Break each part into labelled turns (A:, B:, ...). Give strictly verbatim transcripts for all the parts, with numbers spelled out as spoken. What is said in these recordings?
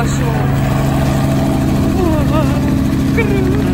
A: пошел. О, круто.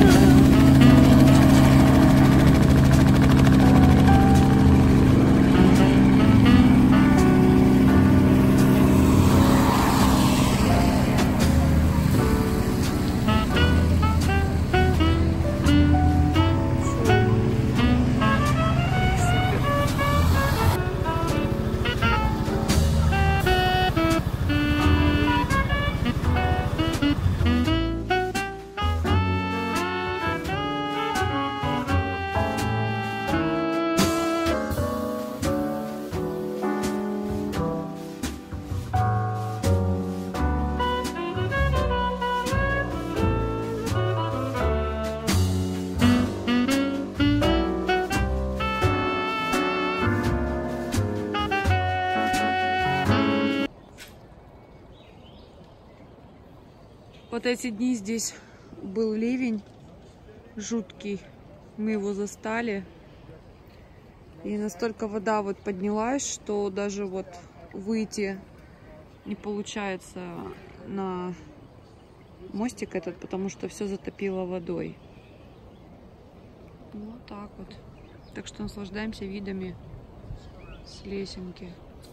A: Вот эти дни здесь был ливень жуткий, мы его застали, и настолько вода вот поднялась, что даже вот выйти не получается на мостик этот, потому что все затопило водой. Вот так вот. Так что наслаждаемся видами с лесенки.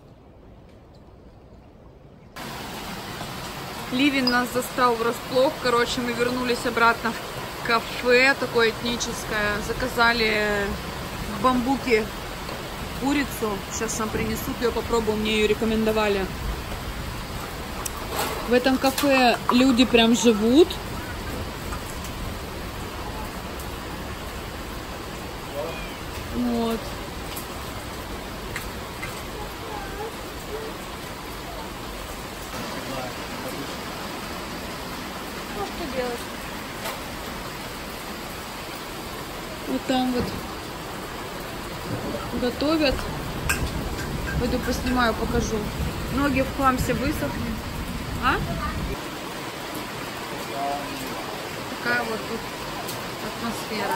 A: Ливень нас застал врасплох. Короче, мы вернулись обратно в кафе, такое этническое. Заказали в бамбуке курицу. Сейчас нам принесут ее, попробуем. Мне ее рекомендовали. В этом кафе люди прям живут. Вот. Делать. Вот там вот готовят. Пойду поснимаю, покажу. Ноги в хлам все высохли. А? Такая вот тут атмосфера.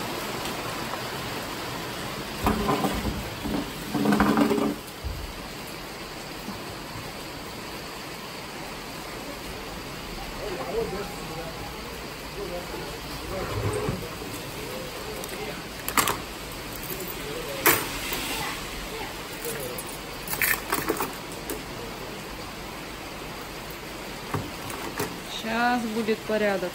A: Сейчас будет порядок.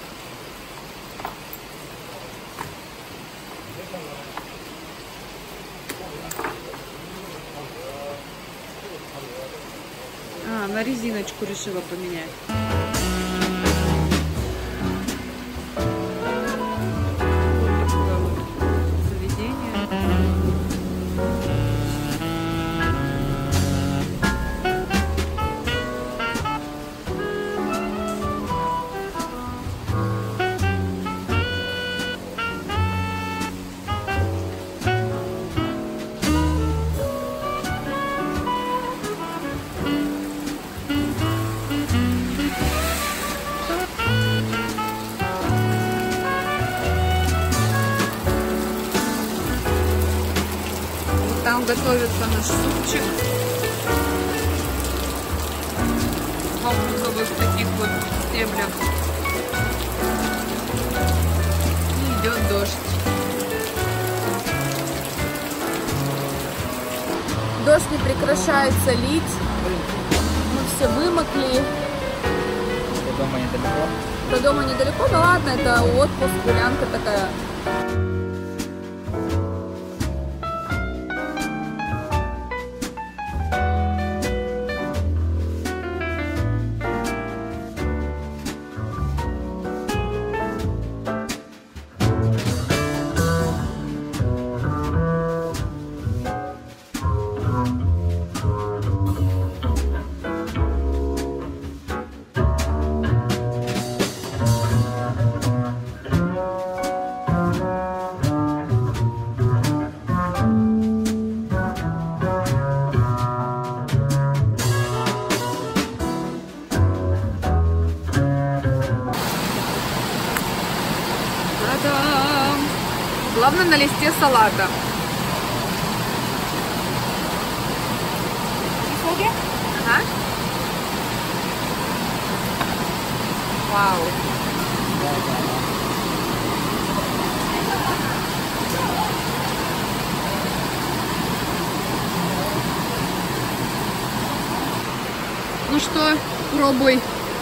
A: А, на резиночку решила поменять. Там готовится наш супчик. В бамбуковых таких вот стеблях. И идет дождь. Дождь не прекращается лить. Мы все вымокли.
B: До дома недалеко.
A: До дома недалеко, да ладно, это отпуск, гулянка такая. Главное на листе салата. Ага. Вау. Ну что, пробуй.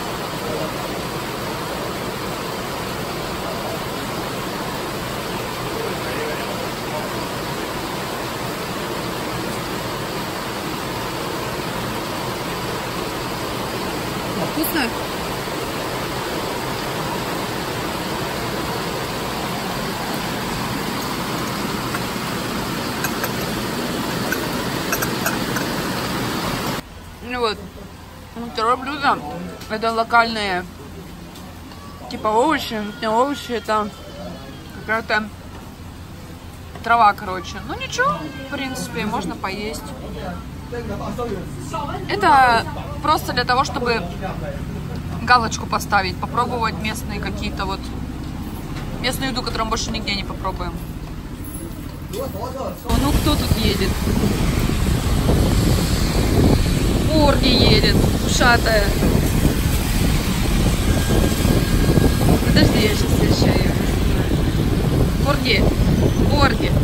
A: Вкусно? Ну вот, второе блюдо, это локальные, типа овощи, не овощи, это какая-то трава, короче. Ну ничего, в принципе, можно поесть. Это просто для того, чтобы галочку поставить, попробовать местные какие-то вот, местную еду, которую мы больше нигде не попробуем. О, ну кто тут едет? Порги едет, ушатая. Подожди, я сейчас встречаю. Порги, Порги.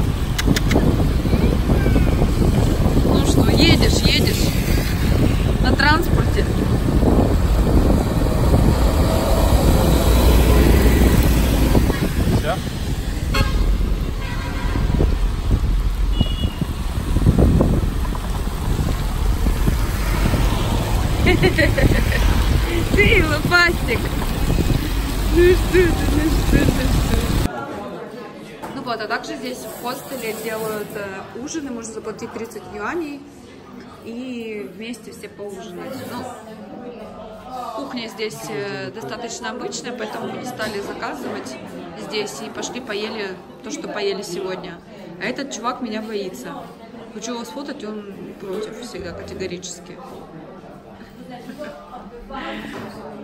A: Ну что, едешь, едешь на транспорте.
B: Все?
A: Ты лопастик. Ну что ты, ну что ты, что? Ну вот, а также здесь в хостеле делают э, ужины, можно заплатить тридцать юаней и вместе все поужинать. Ну, кухня здесь э, достаточно обычная, поэтому мы не стали заказывать здесь и пошли поели то, что поели сегодня. А этот чувак меня боится. Хочу его сфотать, он против всегда категорически.